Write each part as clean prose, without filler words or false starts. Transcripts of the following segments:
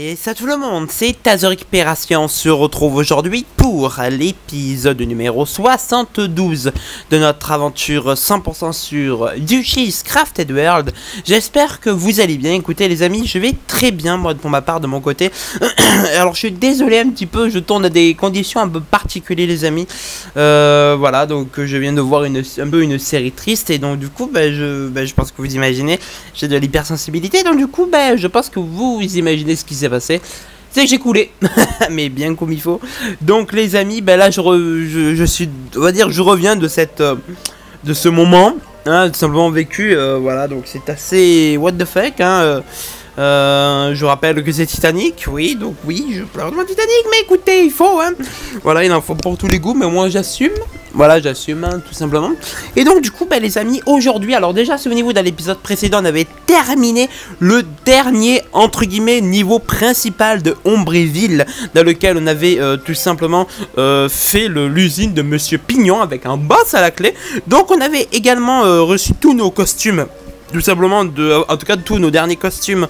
Et ça tout le monde, c'est Tazo Récupération. On se retrouve aujourd'hui pour l'épisode numéro 72 de notre aventure 100% sur Yoshi's Crafted World. J'espère que vous allez bien. Écoutez les amis, je vais très bien moi pour ma part de mon côté. Alors je suis désolé un petit peu, je tourne à des conditions un peu particulières les amis. Voilà, donc je viens de voir un peu une série triste et donc du coup je pense que vous imaginez, j'ai de l'hypersensibilité, donc du coup je pense que vous imaginez ce qui s'est passé. C'est que j'ai coulé, mais bien comme il faut. Donc les amis, là je suis, on va dire, je reviens de de ce moment, hein, tout simplement vécu. Voilà, donc c'est assez what the fuck, hein. Je rappelle que c'est Titanic, oui, donc oui, je pleure de mon Titanic, mais écoutez, il faut, hein. Voilà, il en faut pour tous les goûts, mais moi j'assume. Voilà, j'assume, hein, tout simplement. Et donc, du coup, les amis, aujourd'hui, alors déjà, souvenez-vous, dans l'épisode précédent, on avait terminé le dernier, entre guillemets, niveau principal de Ombreville, dans lequel on avait tout simplement fait l'usine de Monsieur Pignon avec un boss à la clé. Donc, on avait également reçu tous nos costumes. Tout simplement, en tout cas, tous nos derniers costumes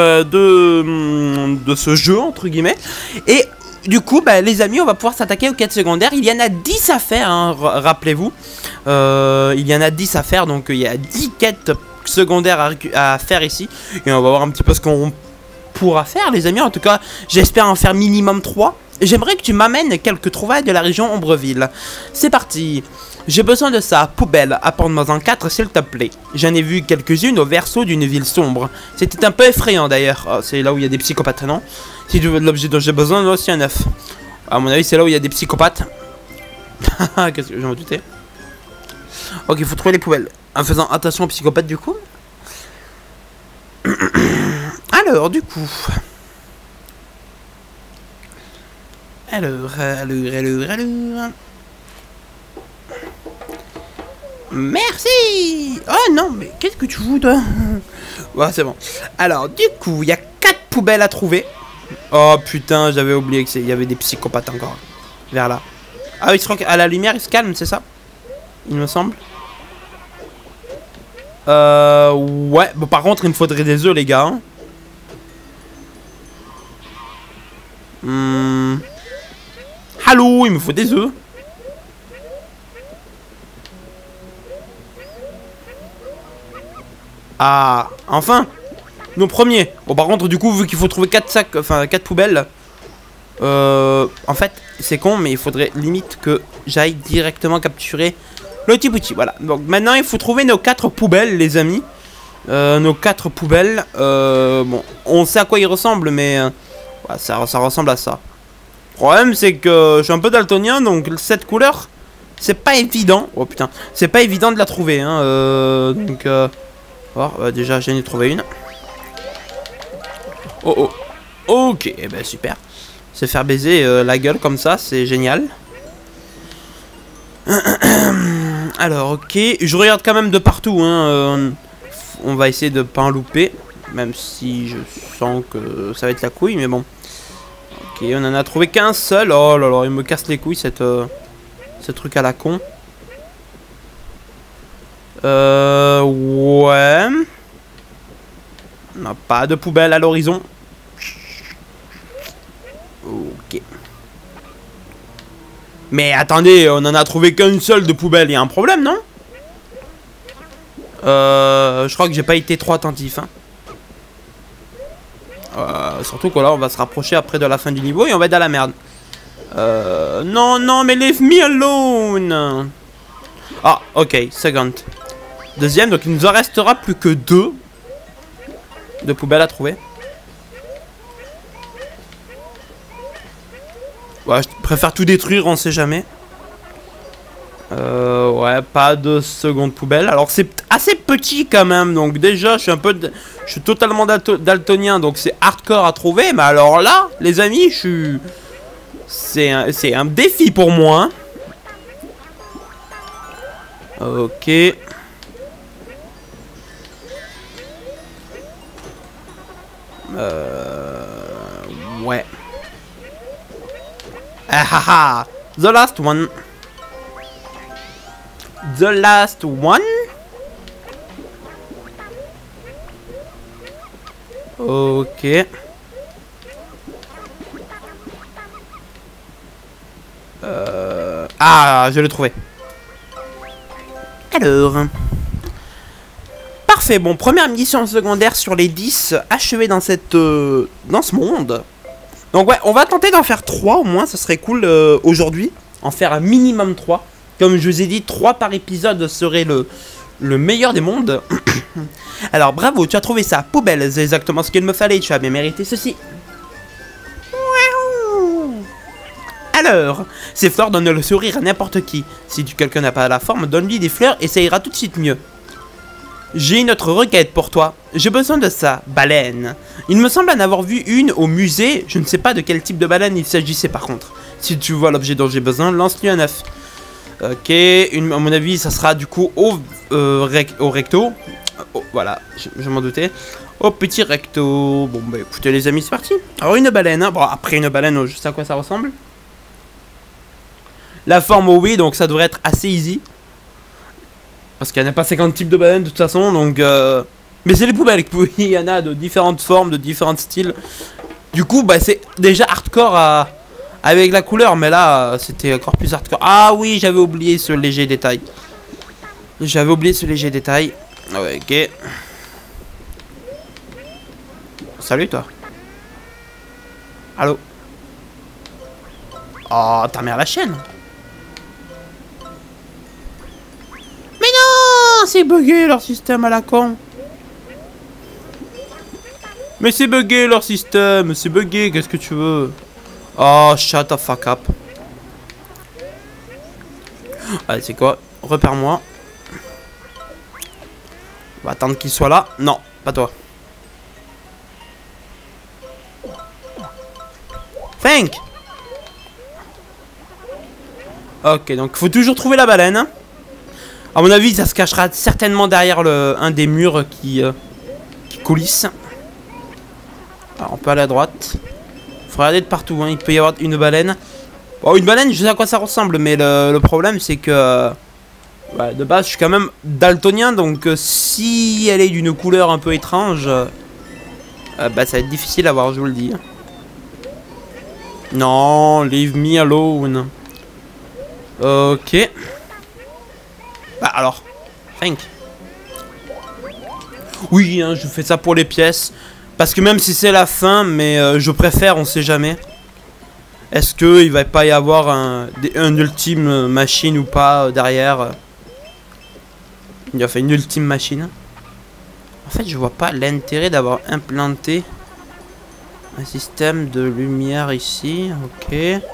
de ce jeu, entre guillemets. Et du coup, les amis, on va pouvoir s'attaquer aux quêtes secondaires. Il y en a 10 à faire, hein, rappelez-vous. Il y en a 10 à faire, donc il y a 10 quêtes secondaires à faire ici. Et on va voir un petit peu ce qu'on pourra faire, les amis. En tout cas, j'espère en faire minimum 3. J'aimerais que tu m'amènes quelques trouvailles de la région Ombreville. C'est parti. J'ai besoin de ça, poubelle, apporte-moi-en 4 s'il te plaît. J'en ai vu quelques-unes au verso d'une ville sombre. C'était un peu effrayant d'ailleurs. Oh, c'est là où il y a des psychopathes, non? Si tu veux de l'objet dont j'ai besoin, là aussi un œuf. À mon avis, c'est là où il y a des psychopathes. Qu'est-ce que j'en doutais? Ok, il faut trouver les poubelles. En faisant attention aux psychopathes du coup. Alors, du coup. Alors. Merci. Oh non, mais qu'est-ce que tu fous toi? Ouais, c'est bon. Alors, du coup, il y a 4 poubelles à trouver. Oh putain, j'avais oublié qu'il y avait des psychopathes encore. Vers là. Ah, ils seront à la lumière, ils se calment, c'est ça? Il me semble. Ouais. Bon, par contre, il me faudrait des œufs, les gars. Allô, il me faut des œufs. Ah, enfin nos premiers. Bon, par contre, du coup, vu qu'il faut trouver 4 sacs, enfin 4 poubelles, en fait, c'est con, mais il faudrait limite que j'aille directement capturer le petit petit. Voilà. Donc maintenant, il faut trouver nos 4 poubelles, les amis. Nos 4 poubelles. Bon, on sait à quoi ils ressemblent, mais ouais, ça ressemble à ça. Le problème, c'est que je suis un peu daltonien, donc cette couleur, c'est pas évident. Oh putain, c'est pas évident de la trouver, hein. Donc, déjà, j'en ai trouvé une. Oh, oh. Ok, eh ben super. Se faire baiser la gueule comme ça, c'est génial. Alors, ok. Je regarde quand même de partout, hein. On va essayer de pas en louper. Même si je sens que ça va être la couille, mais bon. Ok, on en a trouvé qu'un seul. Oh là là, il me casse les couilles, ce truc à la con. Ouais. On n'a pas de poubelle à l'horizon. Ok. Mais attendez, on en a trouvé qu'une seule de poubelle. Il y a un problème, non? Je crois que j'ai pas été trop attentif, hein. Surtout que là, on va se rapprocher après de la fin du niveau et on va être dans la merde. Non, non, mais leave me alone. Ah, ok, second. Deuxième, donc il nous en restera plus que 2 de poubelles à trouver. Ouais, je préfère tout détruire, on sait jamais. Ouais, pas de seconde poubelle. Alors c'est assez petit quand même, donc déjà je suis totalement daltonien, donc c'est hardcore à trouver. Mais alors là, les amis, c'est un défi pour moi, hein. Ok. Ouais. Ah ah ah. The last one. The last one. Ok. Ah, je l'ai trouvé. Alors... Parfait, bon, première mission secondaire sur les 10 achevée dans cette dans ce monde. Donc ouais, on va tenter d'en faire 3 au moins, ça serait cool aujourd'hui. En faire un minimum 3. Comme je vous ai dit, 3 par épisode serait le meilleur des mondes. Alors bravo, tu as trouvé ça, poubelle, c'est exactement ce qu'il me fallait, tu as bien mérité ceci. Alors, ces fleurs donnent le sourire à n'importe qui. Si quelqu'un n'a pas la forme, donne-lui des fleurs et ça ira tout de suite mieux. J'ai une autre requête pour toi. J'ai besoin de ça, baleine. Il me semble en avoir vu une au musée. Je ne sais pas de quel type de baleine il s'agissait par contre. Si tu vois l'objet dont j'ai besoin, lance-lui un œuf. Ok, à mon avis, ça sera du coup au recto. Oh, voilà, je m'en doutais. Au petit recto. Bon, bah écoutez les amis, c'est parti. Alors une baleine, hein. Bon, après une baleine, je sais à quoi ça ressemble. La forme, oui, donc ça devrait être assez easy. Parce qu'il n'y en a pas 50 types de baleines de toute façon, donc... Mais c'est les poubelles, il y en a de différentes formes, de différents styles. Du coup, bah c'est déjà hardcore avec la couleur, mais là, c'était encore plus hardcore. Ah oui, j'avais oublié ce léger détail. J'avais oublié ce léger détail. Ouais, ok. Salut, toi. Allô. Oh, ta mère la chaîne. C'est bugué leur système à la con. Mais c'est bugué leur système. C'est bugué, qu'est-ce que tu veux? Oh, shut the fuck up. Allez, c'est quoi? Repère-moi. On va attendre qu'il soit là. Non, pas toi. Thank. Ok, donc faut toujours trouver la baleine. Hein. À mon avis, ça se cachera certainement derrière un des murs qui coulisse. Alors, on peut aller à droite. Faut regarder de partout, hein. Il peut y avoir une baleine. Bon, une baleine, je sais à quoi ça ressemble, mais le problème, c'est que... ouais, de base, je suis quand même daltonien, donc si elle est d'une couleur un peu étrange... bah, ça va être difficile à voir, je vous le dis. Non, leave me alone. Ok. Bah alors, thank. Oui, hein, je fais ça pour les pièces. Parce que même si c'est la fin, mais je préfère, on sait jamais. Est-ce qu'il va pas y avoir un ultime machine ou pas derrière? Il a fait une ultime machine. En fait, je vois pas l'intérêt d'avoir implanté un système de lumière ici. Ok.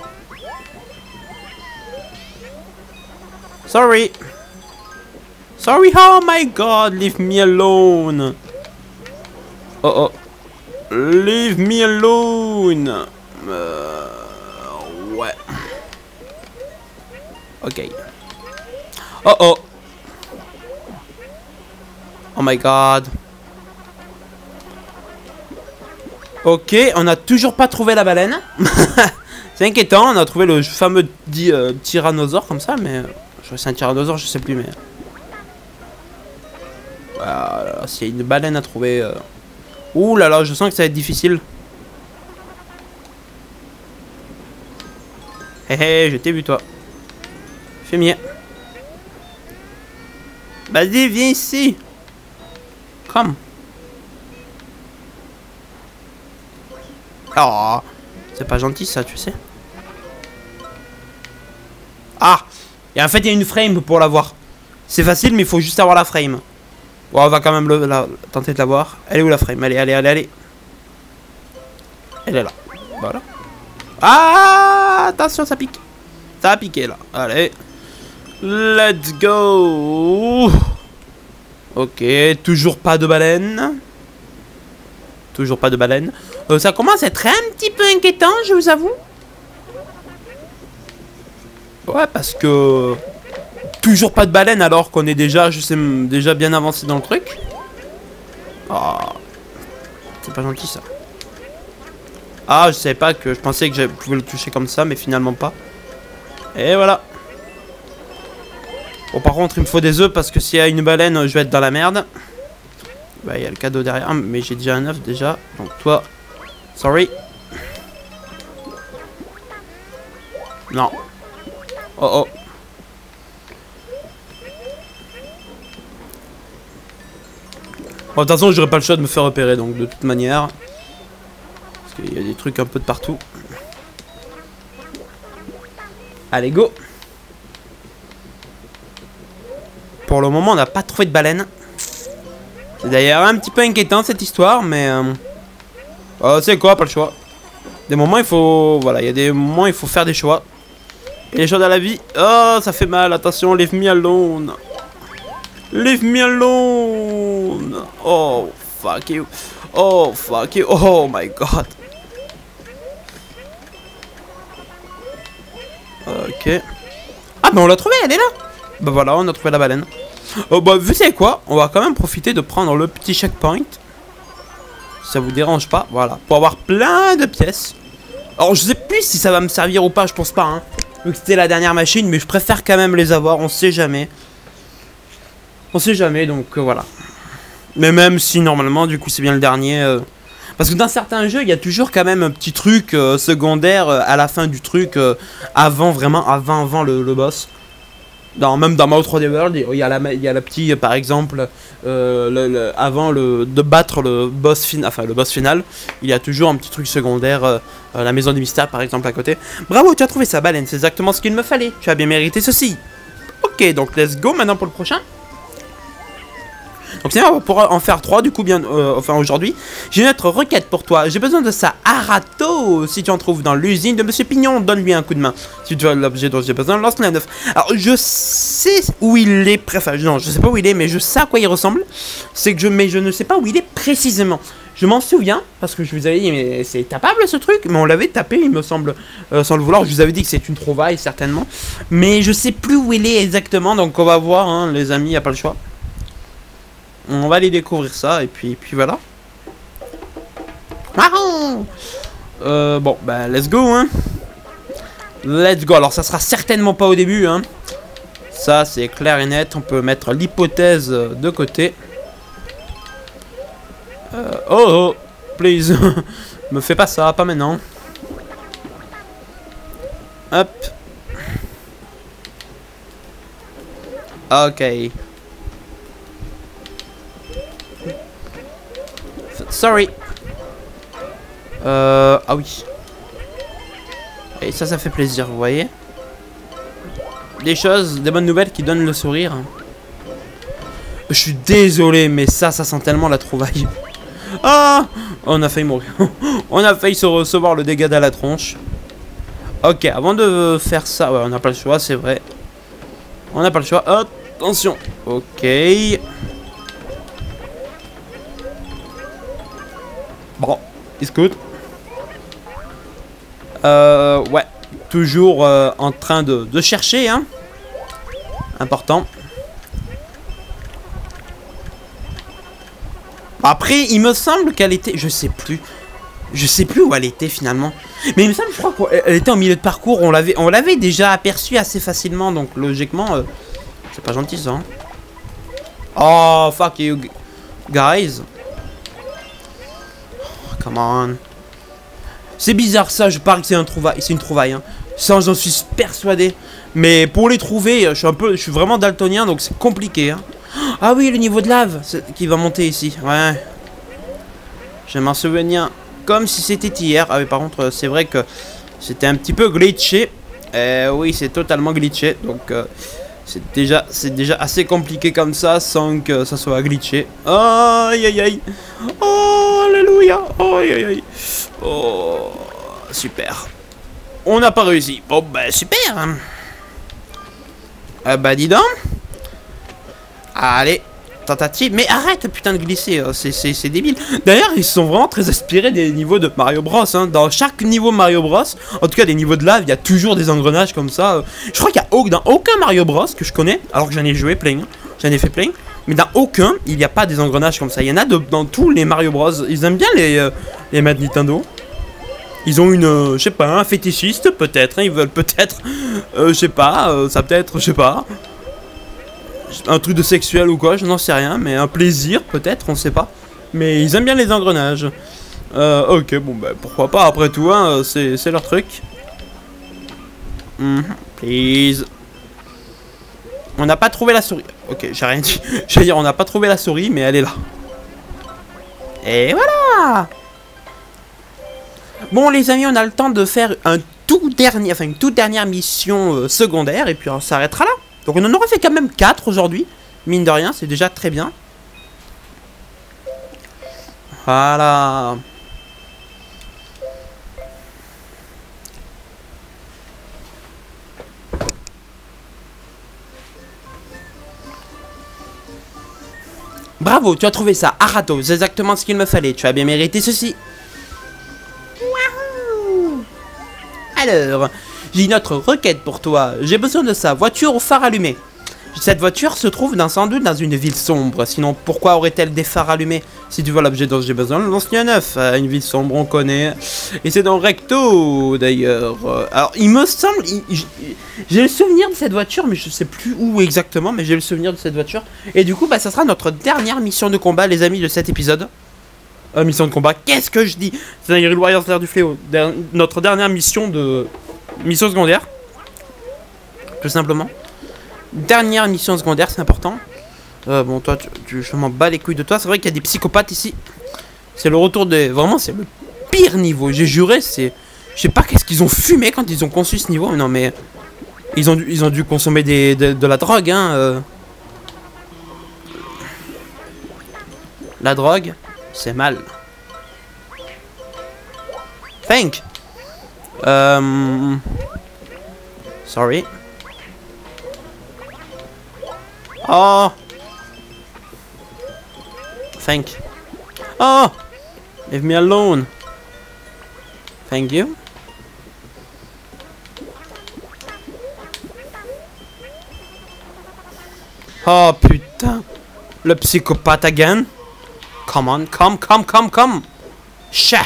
Sorry. Sorry, oh my god, leave me alone. Oh oh. Leave me alone. Ouais. Ok. Oh oh. Oh my god. Ok, on a toujours pas trouvé la baleine. C'est inquiétant, on a trouvé le fameux tyrannosaure comme ça, mais... je crois que c'est un tyrannosaure, je sais plus, mais... voilà, s'il y a une baleine à trouver... ouh là là, je sens que ça va être difficile. Hé hé, je t'ai vu toi. Fais mieux. Vas-y, viens ici. Come. Oh, c'est pas gentil ça, tu sais. Ah, et en fait il y a une frame pour l'avoir. C'est facile, mais il faut juste avoir la frame. Bon, on va quand même tenter de l'avoir. Elle est où la frame? Allez, allez, allez, allez. Elle est là. Voilà. Ah, attention, ça pique. Ça a piqué là. Allez. Let's go. Ok, toujours pas de baleine. Toujours pas de baleine. Ça commence à être un petit peu inquiétant, je vous avoue. Ouais, parce que... toujours pas de baleine alors qu'on est déjà, je sais, déjà bien avancé dans le truc. Oh. C'est pas gentil ça. Ah, je savais pas que... je pensais que je pouvais le toucher comme ça, mais finalement pas. Et voilà. Bon, par contre, il me faut des œufs parce que s'il y a une baleine, je vais être dans la merde. Bah, il y a le cadeau derrière, mais j'ai déjà un œuf déjà. Donc toi... sorry. Non. Oh oh. Bon, de toute façon, j'aurais pas le choix de me faire repérer, donc de toute manière. Parce qu'il y a des trucs un peu de partout. Allez, go. Pour le moment, on n'a pas trouvé de baleine. C'est d'ailleurs un petit peu inquiétant cette histoire, mais... c'est quoi, pas le choix. Des moments, il faut... Voilà, il y a des moments, il faut faire des choix. Et les choix dans la vie... Oh, ça fait mal, attention, leave me alone. Leave me alone. Oh, fuck you. Oh, fuck you. Oh my god. Ok. Ah, bah on l'a trouvée, elle est là. Bah voilà, on a trouvé la baleine. Oh, bah, vous savez quoi? On va quand même profiter de prendre le petit checkpoint. Si ça vous dérange pas, voilà. Pour avoir plein de pièces. Alors, je sais plus si ça va me servir ou pas, je pense pas, hein. Vu que c'était la dernière machine, mais je préfère quand même les avoir, on sait jamais. On sait jamais, donc voilà. Mais même si normalement, du coup, c'est bien le dernier. Parce que dans certains jeux, il y a toujours quand même un petit truc secondaire à la fin du truc, avant le boss. Même dans Mario 3D World, il y a la petite, par exemple, avant de battre le boss final, il y a toujours un petit truc secondaire, la maison des mystères, par exemple, à côté. Bravo, tu as trouvé ça, baleine, c'est exactement ce qu'il me fallait. Tu as bien mérité ceci. Ok, donc let's go maintenant pour le prochain. Donc on va pouvoir en faire 3 du coup enfin aujourd'hui. J'ai une autre requête pour toi. J'ai besoin de ça Arato. Si tu en trouves dans l'usine de Monsieur Pignon, donne-lui un coup de main. Si tu as l'objet dont j'ai besoin, lance-le à 9. Alors je sais où il est. Enfin non, je sais pas où il est, mais je sais à quoi il ressemble. Mais je ne sais pas où il est précisément. Je m'en souviens, parce que je vous avais dit, mais c'est tapable ce truc, mais on l'avait tapé, il me semble, sans le vouloir. Je vous avais dit que c'est une trouvaille, certainement. Mais je sais plus où il est exactement, donc on va voir, hein, les amis, il n'y a pas le choix. On va aller découvrir ça, et puis voilà. Marron. Bon, bah, let's go, hein. Let's go. Alors, ça sera certainement pas au début, hein. Ça, c'est clair et net. On peut mettre l'hypothèse de côté. Oh, please. Me fais pas ça, pas maintenant. Hop. Ok. Sorry. Ah oui. Et ça fait plaisir, vous voyez. Des choses, des bonnes nouvelles qui donnent le sourire. Je suis désolé, mais ça sent tellement la trouvaille. Ah, on a failli mourir. On a failli se recevoir le dégât à la tronche. Ok, avant de faire ça, ouais, on n'a pas le choix, c'est vrai. On n'a pas le choix. Attention. Ok. Bon, it's good. Ouais, toujours en train de chercher, hein. Important. Après, il me semble qu'elle était... Je sais plus où elle était finalement. Mais il me semble, je crois qu'elle était en milieu de parcours. On l'avait déjà aperçue assez facilement. Donc logiquement, c'est pas gentil ça. Hein. Oh, fuck you, guys. Oh, come on. C'est bizarre ça, je parie que c'est une trouvaille. Hein. Ça, j'en suis persuadé. Mais pour les trouver, je suis vraiment daltonien, donc c'est compliqué. Hein. Ah oui, le niveau de lave qui va monter ici. Ouais. Je m'en souviens comme si c'était hier. Ah oui, par contre, c'est vrai que c'était un petit peu glitché. Oui, c'est totalement glitché. Donc, c'est déjà assez compliqué comme ça sans que ça soit glitché. Aïe, aïe, aïe. Oh, alléluia. Oh, aïe, aïe, aïe. Oh, super. On n'a pas réussi. Bon, bah, super. Bah, dis donc. Allez, tentative. Mais arrête, putain, de glisser. C'est débile. D'ailleurs, ils sont vraiment très inspirés des niveaux de Mario Bros. Hein. Dans chaque niveau Mario Bros, en tout cas des niveaux de lave, il y a toujours des engrenages comme ça. Je crois qu'il y a dans aucun Mario Bros que je connais, alors que j'en ai joué plein. J'en ai fait plein. Mais dans aucun, il n'y a pas des engrenages comme ça. Il y en a dans tous les Mario Bros. Ils aiment bien les maîtres Nintendo. Ils ont je sais pas, un fétichiste peut-être. Hein. Ils veulent peut-être, je sais pas, ça peut-être, je sais pas. Un truc de sexuel ou quoi, je n'en sais rien, mais un plaisir peut-être, on sait pas. Mais ils aiment bien les engrenages. Ok, bon bah pourquoi pas, après tout, hein, c'est leur truc. Please. On n'a pas trouvé la souris. Ok, j'ai rien dit. J'allais dire, on n'a pas trouvé la souris, mais elle est là. Et voilà. Bon, les amis, on a le temps de faire une toute dernière mission secondaire, et puis on s'arrêtera là. Donc on en aura fait quand même 4 aujourd'hui. Mine de rien, c'est déjà très bien. Voilà. Bravo, tu as trouvé ça. Arato, c'est exactement ce qu'il me fallait. Tu as bien mérité ceci. Wahoo! Alors, j'ai une autre requête pour toi. J'ai besoin de sa voiture au phare allumé. Cette voiture se trouve sans doute dans une ville sombre. Sinon, pourquoi aurait-elle des phares allumés? Si tu vois l'objet dont j'ai besoin, lance-lui un 9. Une ville sombre, on connaît. Et c'est dans Recto, d'ailleurs. Alors, il me semble... J'ai le souvenir de cette voiture, mais je sais plus où exactement. Mais j'ai le souvenir de cette voiture. Et du coup, bah, ça sera notre dernière mission de combat, les amis, de cet épisode. Mission de combat, qu'est-ce que je dis? C'est Hyrule Warriors l'ère du fléau. Notre dernière mission de... Mission secondaire. Tout simplement. Dernière mission secondaire, c'est important. Bon, toi, je m'en bats les couilles de toi. C'est vrai qu'il y a des psychopathes ici. C'est le retour de... Vraiment, c'est le pire niveau. J'ai juré, c'est... Je sais pas qu'est-ce qu'ils ont fumé quand ils ont conçu ce niveau. Non, mais... Ils ont dû consommer de la drogue, hein. La drogue, c'est mal. Thank. Sorry. Oh. Thank. Oh. Leave me alone. Thank you. Oh putain. Le psychopathe again. Come on, come. Chat.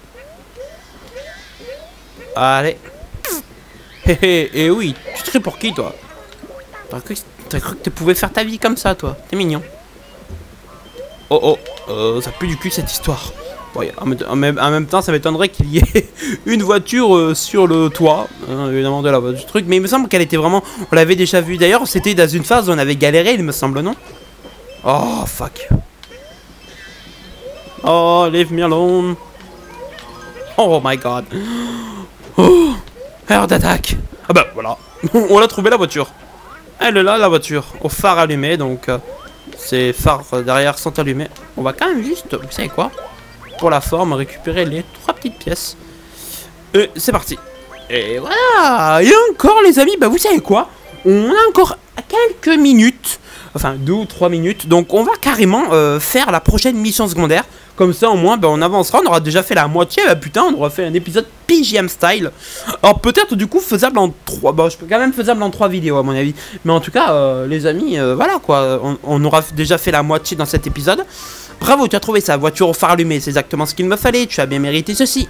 Allez. Hé et oui, tu te cries pour qui toi? T'as cru que tu pouvais faire ta vie comme ça, toi? T'es mignon. Oh, ça pue du cul cette histoire. Bon, en même temps, ça m'étonnerait qu'il y ait une voiture sur le toit, évidemment de la du truc. Mais il me semble qu'elle était vraiment... On l'avait déjà vu. D'ailleurs, c'était dans une phase où on avait galéré, il me semble, non? Oh, fuck. Oh, leave me alone. Oh my god. Oh, heure d'attaque. Ah bah, voilà. On a trouvé la voiture. Elle est là, la voiture, au phare allumé, donc ces phares derrière sont allumés. On va quand même juste, vous savez quoi, pour la forme, récupérer les 3 petites pièces. C'est parti. Et voilà. Et encore, les amis, bah vous savez quoi, on a encore quelques minutes, enfin 2 ou 3 minutes, donc on va carrément faire la prochaine mission secondaire. Comme ça, au moins, ben, on avancera. On aura déjà fait la moitié. Bah, putain, on aura fait un épisode PGM style. Alors, peut-être, du coup, faisable en 3. Bah, je peux quand même faisable en 3 vidéos, à mon avis. Mais en tout cas, les amis, voilà, quoi. On aura déjà fait la moitié dans cet épisode. Bravo, tu as trouvé ça. Voiture au phare allumé. C'est exactement ce qu'il me fallait. Tu as bien mérité ceci.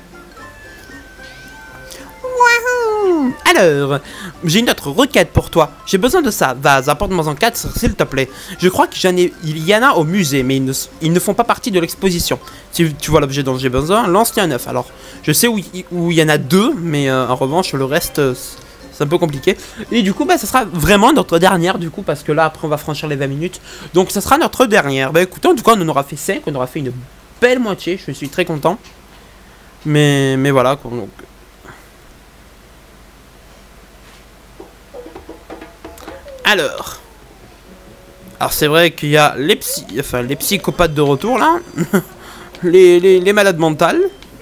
Alors, j'ai une autre requête pour toi. J'ai besoin de ça. Vase, apporte-moi en 4, s'il te plaît. Je crois qu'il y en a au musée, mais ils ne font pas partie de l'exposition. Si tu vois l'objet dont j'ai besoin, lance-le un 9. Alors, je sais où il y en a 2, mais en revanche, le reste, c'est un peu compliqué. Et du coup, bah, ça sera vraiment notre dernière, du coup, parce que là, après, on va franchir les 20 minutes. Donc, ça sera notre dernière. Bah, écoutez, en tout cas, on en aura fait 5. On aura fait une belle moitié. Je suis très content. Mais voilà, quoi. Donc... Alors c'est vrai qu'il y a les psychopathes de retour là, les malades mentales.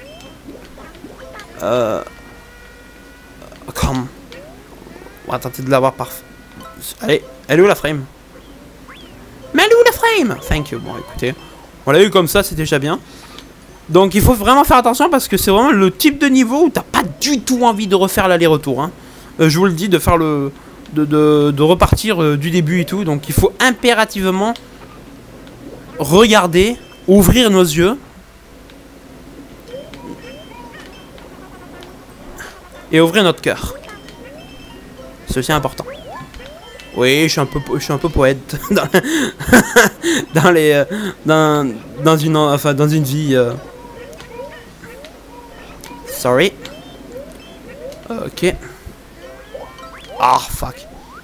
Comme, on va tenter de l'avoir parfait. Allez, elle est où la frame? Mais elle est où la frame? Thank you. Bon, écoutez, on l'a eu comme ça, c'est déjà bien. Donc il faut vraiment faire attention parce que c'est vraiment le type de niveau où t'as pas du tout envie de refaire l'aller-retour. Hein. Je vous le dis, de faire le de repartir du début et tout. Donc il faut impérativement regarder, ouvrir nos yeux et ouvrir notre cœur. C'est aussi important. Oui, je suis un peu poète dans une vie. Sorry. Ok. Ah, fuck.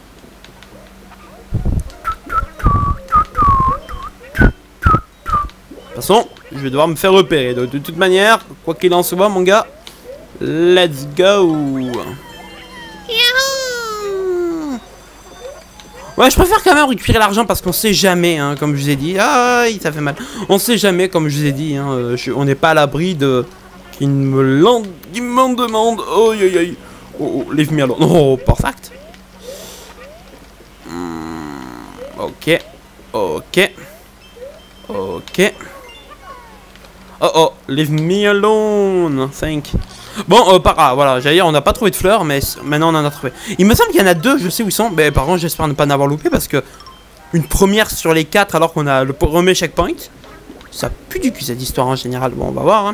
De toute façon, je vais devoir me faire repérer. Donc, de toute manière, quoi qu'il en soit, mon gars, let's go. Ouais, je préfère quand même récupérer l'argent parce qu'on sait jamais, hein, comme je vous ai dit. Ah, ça fait mal. On sait jamais, comme je vous ai dit. Hein, on n'est pas à l'abri de... Qui m'en demande. Oh, aïe, aïe. Oh, oh, leave me alone. Oh, perfect. Ok. Ok. Ok. Oh, oh, leave me alone. Thank. Bon, par là, voilà, j'allais dire, on n'a pas trouvé de fleurs, mais maintenant on en a trouvé. Il me semble qu'il y en a deux, je sais où ils sont, mais par contre, j'espère ne pas en avoir loupé parce que une première sur les 4 alors qu'on a le premier checkpoint, ça pue du cul cette histoire en général. Bon, on va voir. Hein.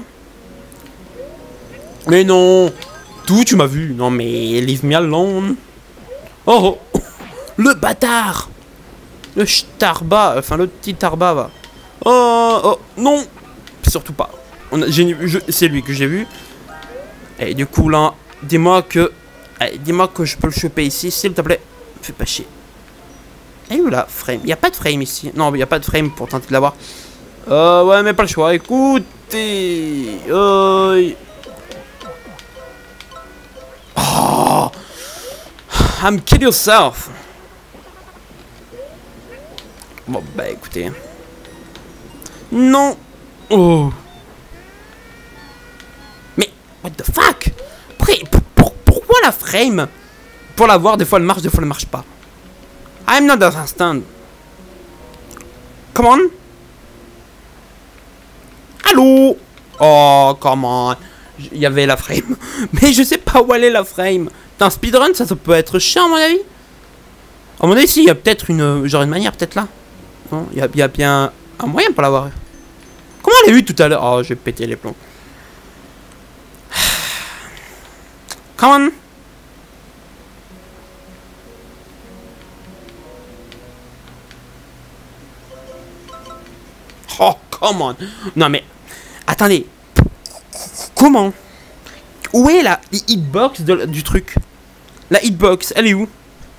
Mais non, d'où tu m'as vu? Non, mais leave me alone. Oh, oh, le bâtard, le starba, enfin le petit tarba va. Oh, oh, non, surtout pas. C'est lui que j'ai vu. Et du coup là, dis-moi que je peux le choper ici, s'il te plaît. Fais pas chier. Et où là, frame? Il n'y a pas de frame ici. Non, il n'y a pas de frame pour tenter de l'avoir. Ouais, mais pas le choix. Écoutez. Oh. I'm kill yourself. Bon, bah écoutez. Non. Oh. What the fuck? Pourquoi la frame? Pour la voir, des fois elle marche, des fois elle marche pas. I'm not understand. Come on. Allô? Oh, come on. Il y avait la frame. Mais je sais pas où elle est la frame. Putain, speedrun, ça peut être chiant à mon avis. À mon avis, si, il y a peut-être une manière, peut-être là. Non, il y a bien un moyen pour l'avoir. Comment elle a eu tout à l'heure? Oh, j'ai pété les plombs. Come on. Oh, come on. Non, mais... Attendez. Comment? Où est la hitbox du truc? La hitbox, elle est où?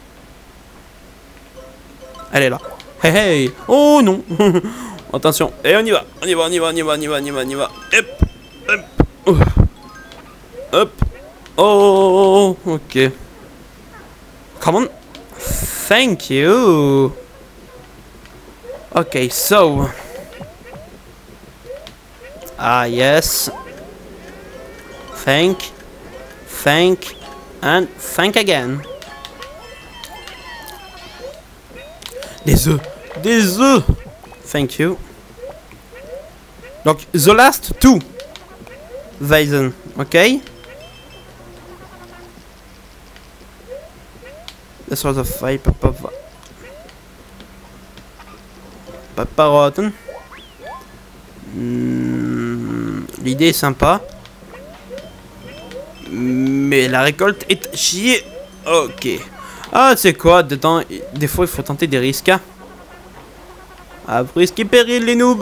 Elle est là. Hey, hey. Oh, non. Attention. Et on y va. On y va, on y va, on y va, on y va, on y va, on y va. Hop. Hop. Hop. Oh, ok. Come on. Thank you. Okay, so. Ah, yes. Thank, and thank again. Des œufs. Des œufs. Thank you. Donc, the last two. Weizen, ok? The sort of vibe of Paparotten. L'idée est sympa. Mais la récolte est chier. Ok. Ah, c'est quoi dedans? Des fois, il faut tenter des risques. À risque et péril, les noobs.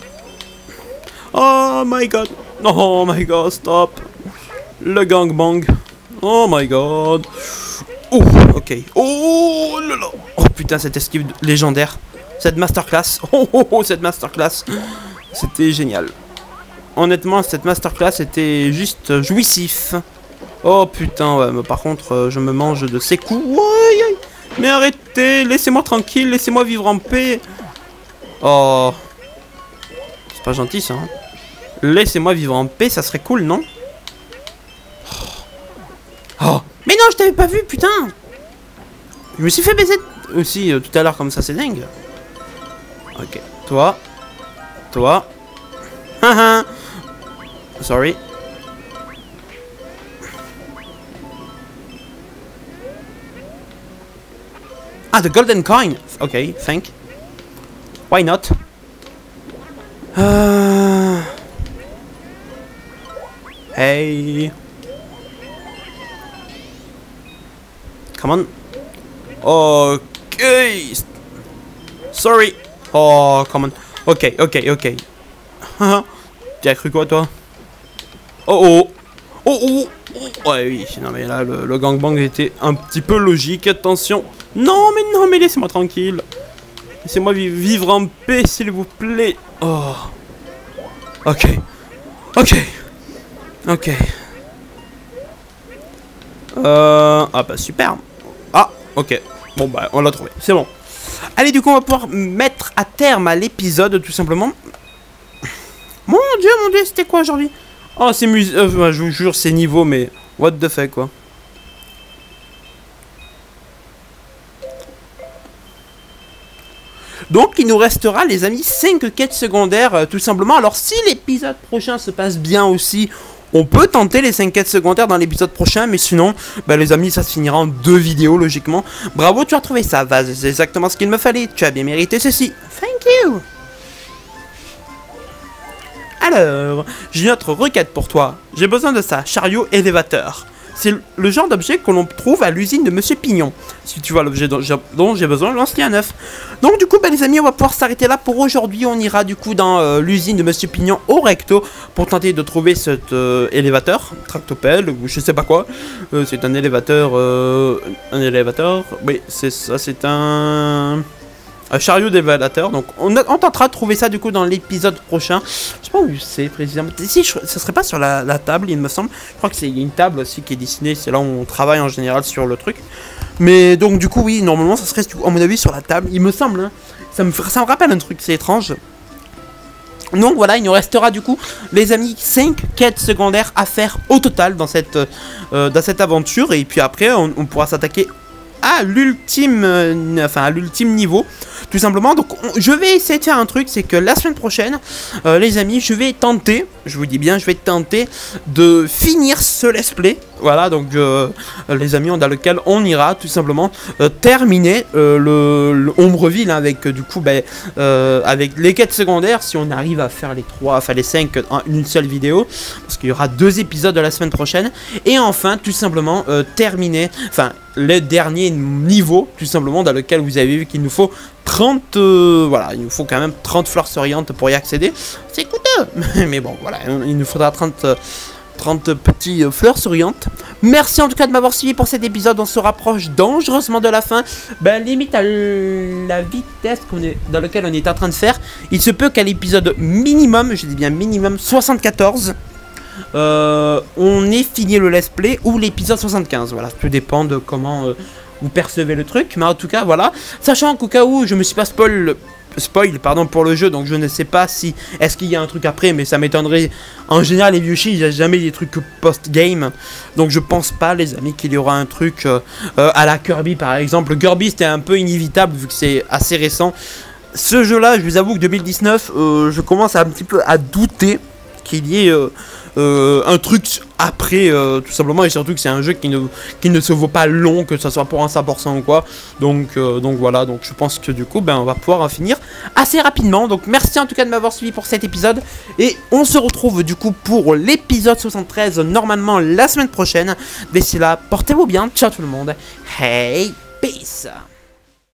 Oh my god. Oh my god, stop. Le gangbang. Oh my god. Oh, ok. Oh là là. Oh putain, cette esquive légendaire. Cette masterclass. Oh, oh, oh, cette masterclass. C'était génial. Honnêtement, cette masterclass était juste jouissif. Oh putain, ouais, mais par contre, je me mange de ces coups. Ouais, mais arrêtez, laissez-moi tranquille, laissez-moi vivre en paix. Oh. C'est pas gentil ça. Hein. Laissez-moi vivre en paix, ça serait cool, non? Oh. Mais non, je t'avais pas vu, putain. Je me suis fait baiser aussi tout à l'heure comme ça, c'est dingue. Ok, toi. Toi. Haha. Sorry. Ah, the golden coin. Okay, thank. Why not? Hey. Come on. Okay. Sorry. Oh, come on. Ok, ok, ok. Tu as cru quoi, toi? Oh, oh. Oh, oh. Ouais, oui, non mais là, le gangbang était un petit peu logique, attention. Non, mais laissez-moi tranquille. Laissez-moi vivre en paix, s'il vous plaît. Oh. Ok. Ah bah super. Ah, ok. Bon bah, on l'a trouvé, c'est bon. Allez, du coup, on va pouvoir mettre à terme à l'épisode, tout simplement. Mon dieu, c'était quoi aujourd'hui? Oh, c'est je vous jure, c'est niveau, mais... What the fuck, quoi. Donc, il nous restera, les amis, 5 quêtes secondaires, tout simplement. Alors, si l'épisode prochain se passe bien aussi, on peut tenter les 5 quêtes secondaires dans l'épisode prochain. Mais sinon, bah, les amis, ça se finira en 2 vidéos, logiquement. Bravo, tu as trouvé ça, Vaz. C'est exactement ce qu'il me fallait. Tu as bien mérité ceci. Thank you. Alors, j'ai une autre requête pour toi. J'ai besoin de ça, chariot élévateur. C'est le genre d'objet que l'on trouve à l'usine de Monsieur Pignon. Si tu vois l'objet dont j'ai besoin, lance-le à neuf. Donc du coup, bah, les amis, on va pouvoir s'arrêter là pour aujourd'hui. On ira du coup dans l'usine de Monsieur Pignon au recto pour tenter de trouver cet élévateur, tractopelle, ou je sais pas quoi. C'est un élévateur, oui, c'est ça, c'est un chariot d'élévateur. Donc on tentera de trouver ça du coup dans l'épisode prochain. Je sais pas où c'est précisément. Si, ça serait pas sur la table, il me semble. Je crois que c'est une table aussi qui est dessinée. C'est là où on travaille en général sur le truc. Mais donc du coup oui, normalement ça serait à mon avis sur la table. Il me semble. Hein. Ça me rappelle un truc, c'est étrange. Donc voilà, il nous restera du coup, les amis, 5 quêtes secondaires à faire au total dans cette aventure. Et puis après, on pourra s'attaquer à l'ultime niveau, tout simplement. Donc je vais essayer de faire un truc, c'est que la semaine prochaine, les amis, je vais tenter, je vous dis bien, je vais tenter de finir ce let's play. Voilà, donc les amis, dans lequel on ira tout simplement terminer le Ombreville, hein, avec du coup avec les quêtes secondaires, si on arrive à faire les 5 en une seule vidéo, parce qu'il y aura 2 épisodes de la semaine prochaine. Et enfin, tout simplement terminer, le dernier niveau, tout simplement, dans lequel vous avez vu qu'il nous faut 30, voilà, il nous faut quand même 30 fleurs souriantes pour y accéder. C'est coûteux, mais bon, voilà, il nous faudra 30 petits fleurs souriantes. Merci en tout cas de m'avoir suivi pour cet épisode. On se rapproche dangereusement de la fin. Limite à la vitesse dans laquelle on est en train de faire. Il se peut qu'à l'épisode minimum, je dis bien minimum 74, on ait fini le let's play ou l'épisode 75. Voilà, tout dépend de comment vous percevez le truc. Mais en tout cas, voilà. Sachant qu'au cas où je me suis pas spoil pour le jeu, donc je ne sais pas si est-ce qu'il y a un truc après, mais ça m'étonnerait. En général, les Yoshi, il n'y a jamais des trucs post-game, donc je pense pas, les amis, qu'il y aura un truc à la Kirby par exemple. Kirby, c'était un peu inévitable vu que c'est assez récent. Ce jeu-là, je vous avoue que 2019, je commence un petit peu à douter qu'il y ait un truc après, tout simplement, et surtout que c'est un jeu qui ne se vaut pas long, que ce soit pour un 100% ou quoi. Donc voilà, donc je pense que du coup on va pouvoir en finir assez rapidement. Donc merci en tout cas de m'avoir suivi pour cet épisode, et on se retrouve du coup pour l'épisode 73 normalement la semaine prochaine. D'ici là, portez-vous bien, ciao tout le monde, hey, peace.